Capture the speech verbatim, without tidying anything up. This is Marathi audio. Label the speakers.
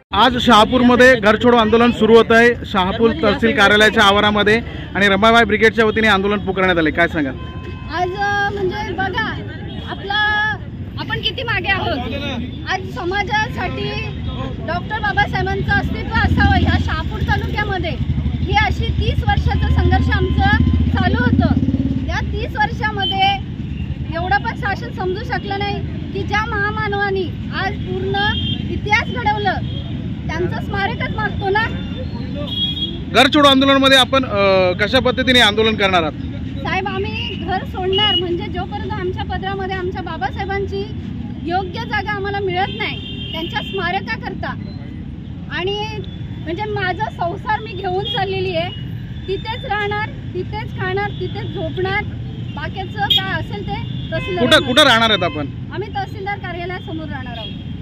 Speaker 1: आज शहापूरमध्ये घर छोडो आंदोलन सुरू होत आहे। शहापूर तहसील कार्यालयाच्या आवारामध्ये आणि रमाबाई ब्रिगेडच्या वतीने आंदोलन पुकारण्यात आले। काय सांगा?
Speaker 2: आज म्हणजे बघा आपला आपण किती मागे आहोत। आज समाजासाठी डॉक्टर बाबासाहेबांचं अस्तित्व असावं या शहापूर तालुक्यामध्ये ही अशी तीस वर्षाचा संघर्ष आमचं चालू होतं। या तीस वर्षामध्ये एवढं पण शासन समजू शकलं नाही की ज्या महामानवांनी आज पूर्ण इतिहास घडवलं त्यांचं स्मारकच मागतो ना।
Speaker 1: घर छोडो आंदोलनामध्ये आपण कशा पद्धतीने आंदोलन करणार आहात?
Speaker 2: साहेब आम्ही घर सोडणार म्हणजे जोपर्यंत आमच्या पदरामध्ये आमच्या बाबासाहेबांची योग्य जागा आम्हाला मिळत नाही त्यांच्या स्मारकाकरता आणि म्हणजे माझा संसार मी घेऊन चाललेली आहे, तिथेच राहणार, तिथेच खाणार, तिथेच झोपणार, बाकीचं काय असेल ते तहसीलदार।
Speaker 1: कुठं कुठं राहणार आहेत आपण?
Speaker 2: आम्ही तहसीलदार कार्यालयासमोर राहणार आहोत।